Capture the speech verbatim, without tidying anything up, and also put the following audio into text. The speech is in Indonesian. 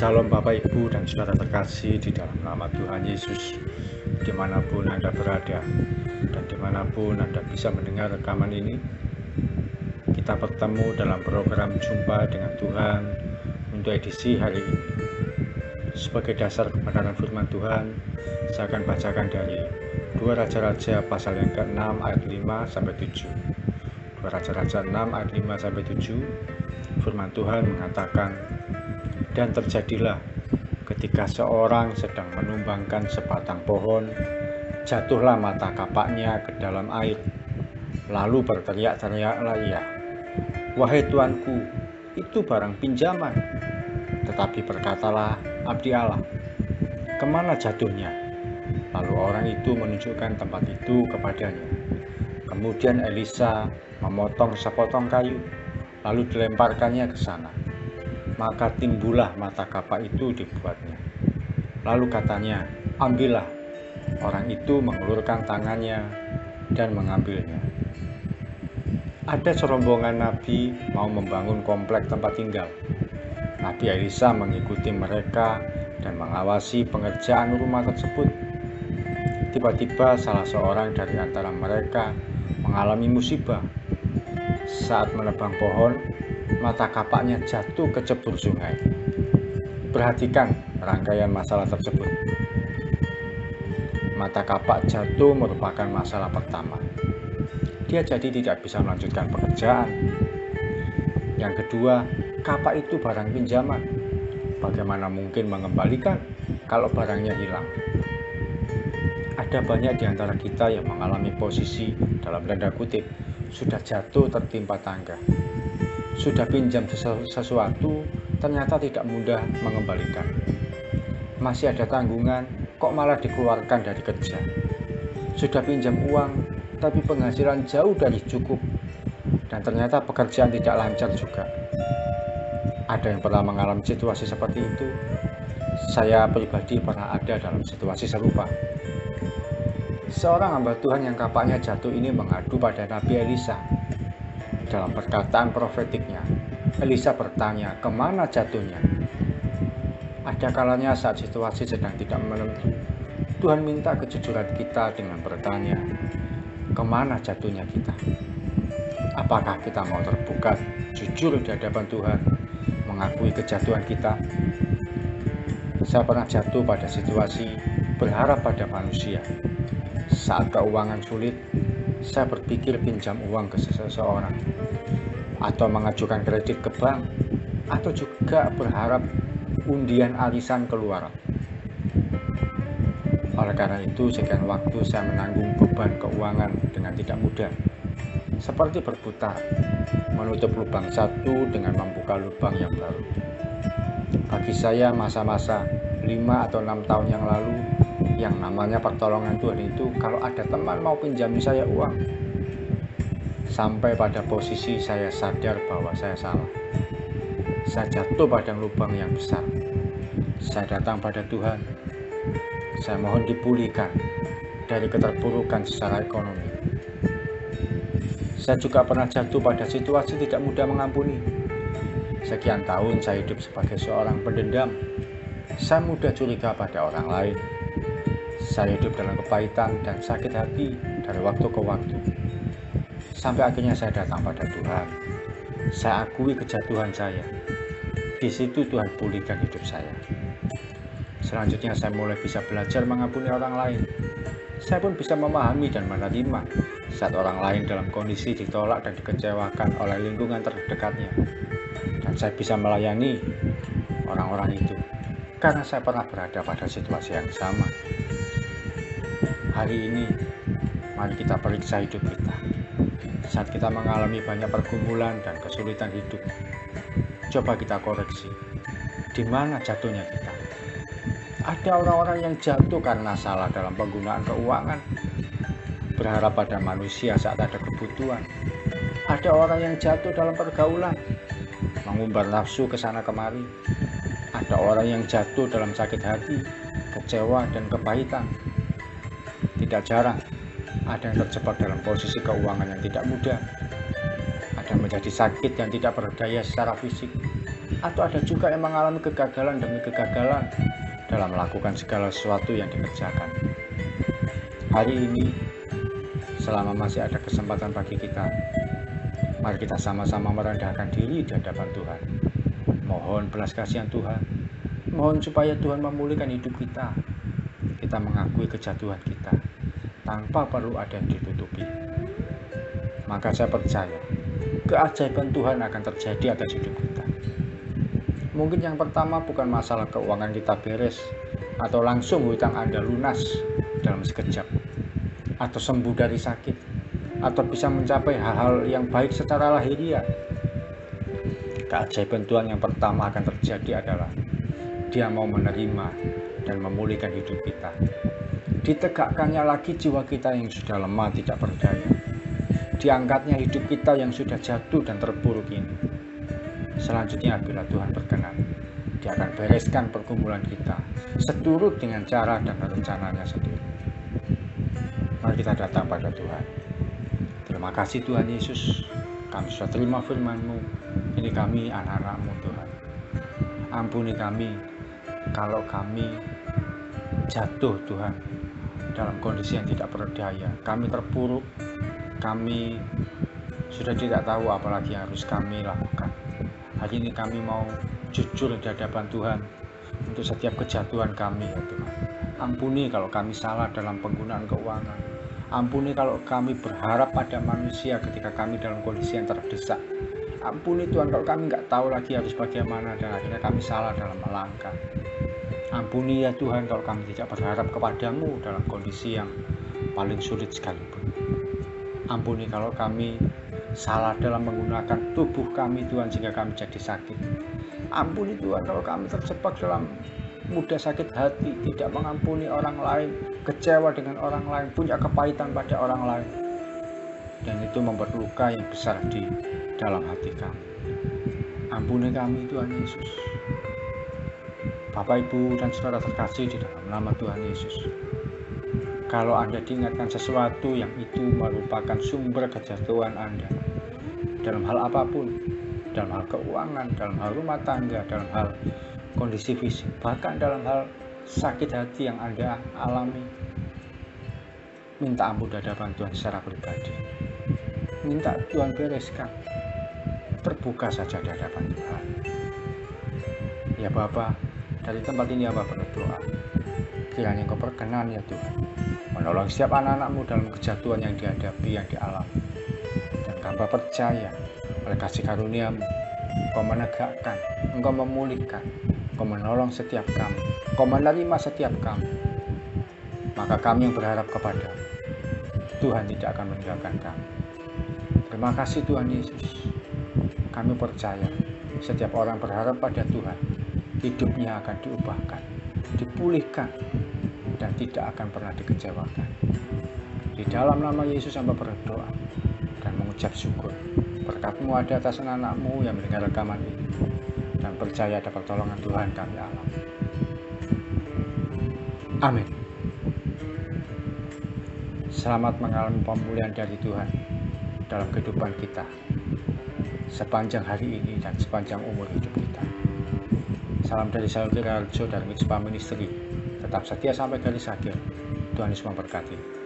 Shalom Bapak Ibu dan Saudara terkasih di dalam nama Tuhan Yesus, dimanapun Anda berada dan dimanapun Anda bisa mendengar rekaman ini. Kita bertemu dalam program Jumpa dengan Tuhan untuk edisi hari ini. Sebagai dasar kebenaran firman Tuhan, saya akan bacakan dari dua Raja-Raja pasal yang keenam ayat lima sampai tujuh. dua Raja-Raja enam ayat lima sampai tujuh. Firman Tuhan mengatakan, dan terjadilah ketika seorang sedang menumbangkan sebatang pohon, jatuhlah mata kapaknya ke dalam air. Lalu berteriak-teriaklah ia, wahai tuanku, itu barang pinjaman. Tetapi berkatalah abdi Allah, kemana jatuhnya? Lalu orang itu menunjukkan tempat itu kepadanya. Kemudian Elisa memotong sepotong kayu, lalu dilemparkannya ke sana. Maka timbullah mata kapak itu dibuatnya. Lalu katanya, ambillah. Orang itu mengulurkan tangannya dan mengambilnya. Ada serombongan nabi mau membangun komplek tempat tinggal. Nabi Elisa mengikuti mereka dan mengawasi pengerjaan rumah tersebut. Tiba-tiba salah seorang dari antara mereka mengalami musibah. Saat menebang pohon, mata kapaknya jatuh ke cebur sungai. Perhatikan rangkaian masalah tersebut. Mata kapak jatuh merupakan masalah pertama. Dia jadi tidak bisa melanjutkan pekerjaan. Yang kedua, kapak itu barang pinjaman. Bagaimana mungkin mengembalikan kalau barangnya hilang? Ada banyak di antara kita yang mengalami posisi dalam tanda kutip sudah jatuh tertimpa tangga. Sudah pinjam sesuatu, ternyata tidak mudah mengembalikan. Masih ada tanggungan, kok malah dikeluarkan dari kerja. Sudah pinjam uang, tapi penghasilan jauh dari cukup. Dan ternyata pekerjaan tidak lancar juga. Ada yang pernah mengalami situasi seperti itu? Saya pribadi pernah ada dalam situasi serupa. Seorang hamba Tuhan yang kapaknya jatuh ini mengadu pada Nabi Elisa. Dalam perkataan profetiknya, Elisa bertanya, kemana jatuhnya? Ada kalanya saat situasi sedang tidak menentu, Tuhan minta kejujuran kita dengan bertanya, kemana jatuhnya kita? Apakah kita mau terbuka, jujur di hadapan Tuhan, mengakui kejatuhan kita? Saya pernah jatuh pada situasi berharap pada manusia. Saat keuangan sulit, saya berpikir pinjam uang ke seseorang, atau mengajukan kredit ke bank, atau juga berharap undian arisan keluar. Oleh karena itu, sekian waktu saya menanggung beban keuangan dengan tidak mudah, seperti berputar, menutup lubang satu dengan membuka lubang yang baru. Bagi saya, masa-masa lima atau enam tahun yang lalu, yang namanya pertolongan Tuhan itu kalau ada teman mau pinjami saya uang. Sampai pada posisi saya sadar bahwa saya salah. Saya jatuh pada lubang yang besar. Saya datang pada Tuhan. Saya mohon dipulihkan dari keterpurukan secara ekonomi. Saya juga pernah jatuh pada situasi tidak mudah mengampuni. Sekian tahun saya hidup sebagai seorang pendendam. Saya mudah curiga pada orang lain. Saya hidup dalam kepahitan dan sakit hati dari waktu ke waktu. Sampai akhirnya saya datang pada Tuhan. Saya akui kejatuhan saya. Di situ Tuhan pulihkan hidup saya. Selanjutnya saya mulai bisa belajar mengampuni orang lain. Saya pun bisa memahami dan menerima saat orang lain dalam kondisi ditolak dan dikecewakan oleh lingkungan terdekatnya. Dan saya bisa melayani orang-orang itu karena saya pernah berada pada situasi yang sama. Hari ini, mari kita periksa hidup kita. Saat kita mengalami banyak pergumulan dan kesulitan hidup, coba kita koreksi. Di mana jatuhnya kita? Ada orang-orang yang jatuh karena salah dalam penggunaan keuangan, berharap pada manusia saat ada kebutuhan. Ada orang yang jatuh dalam pergaulan, mengumbar nafsu ke sana kemari. Ada orang yang jatuh dalam sakit hati, kecewa, dan kepahitan. Tidak jarang, ada yang terjebak dalam posisi keuangan yang tidak mudah. Ada yang menjadi sakit dan tidak berdaya secara fisik. atau ada juga yang mengalami kegagalan demi kegagalan dalam melakukan segala sesuatu yang dikerjakan. Hari ini, selama masih ada kesempatan bagi kita, mari kita sama-sama merendahkan diri di hadapan Tuhan. Mohon belas kasihan Tuhan, mohon supaya Tuhan memulihkan hidup kita. Kita mengakui kejatuhan kita tanpa perlu ada yang ditutupi. Maka saya percaya keajaiban Tuhan akan terjadi atas hidup kita. Mungkin yang pertama bukan masalah keuangan kita beres, atau langsung hutang Anda lunas dalam sekejap, atau sembuh dari sakit, atau bisa mencapai hal-hal yang baik secara lahiriah. Keajaiban Tuhan yang pertama akan terjadi adalah Dia mau menerima dan memulihkan hidup kita. Ditegakkannya lagi jiwa kita yang sudah lemah tidak berdaya. Diangkatnya hidup kita yang sudah jatuh dan terpuruk ini. Selanjutnya bila Tuhan berkenan, Dia akan bereskan pergumulan kita seturut dengan cara dan rencananya sendiri. Mari kita datang pada Tuhan. Terima kasih Tuhan Yesus, kami sudah terima firman-Mu. Ini kami anak-anak-Mu Tuhan. Ampuni kami kalau kami jatuh Tuhan dalam kondisi yang tidak berdaya. Kami terpuruk, kami sudah tidak tahu apalagi yang harus kami lakukan. Hari ini kami mau jujur di hadapan Tuhan untuk setiap kejatuhan kami ya Tuhan. Ampuni kalau kami salah dalam penggunaan keuangan. Ampuni kalau kami berharap pada manusia ketika kami dalam kondisi yang terdesak. Ampuni Tuhan kalau kami nggak tahu lagi harus bagaimana dan akhirnya kami salah dalam melangkah. Ampuni ya Tuhan kalau kami tidak berharap kepadamu dalam kondisi yang paling sulit sekalipun. Ampuni kalau kami salah dalam menggunakan tubuh kami Tuhan sehingga kami jadi sakit. Ampuni Tuhan kalau kami terjebak dalam mudah sakit hati, tidak mengampuni orang lain, kecewa dengan orang lain, punya kepahitan pada orang lain, dan itu membuat luka yang besar di dalam hati kami. Ampuni kami Tuhan Yesus. Bapak, Ibu, dan saudara terkasih di dalam nama Tuhan Yesus, kalau Anda diingatkan sesuatu yang itu merupakan sumber kejatuhan Anda dalam hal apapun, dalam hal keuangan, dalam hal rumah tangga, dalam hal kondisi fisik, bahkan dalam hal sakit hati yang Anda alami, minta ampun di hadapan Tuhan secara pribadi. Minta Tuhan bereskan. Terbuka saja di hadapan Tuhan. Ya Bapa, dari tempat ini Bapa berdoa, kiranya Engkau berkenan ya Tuhan, menolong setiap anak-anak-Mu dalam kejatuhan yang dihadapi, yang dialami. Dan Hamba percaya oleh kasih karunia-Mu, Engkau menegakkan, Engkau memulihkan, Engkau menolong setiap kami, Engkau menerima setiap kami. Maka kami yang berharap kepada-Mu, Tuhan tidak akan meninggalkan kami. Terima kasih Tuhan Yesus. Kami percaya setiap orang berharap pada Tuhan, hidupnya akan diubahkan, dipulihkan, dan tidak akan pernah dikecewakan. Di dalam nama Yesus hamba berdoa dan mengucap syukur. Berkat-Mu ada atas anak-anak-Mu yang mendengar rekaman ini, dan percaya ada pertolongan Tuhan kami alami. Amin. Selamat mengalami pemulihan dari Tuhan dalam kehidupan kita sepanjang hari ini dan sepanjang umur hidup kita. Salam dari saya Kira Harjo dari Mitspa Ministry. Tetap setia sampai garis akhir. Tuhan Yesus memberkati.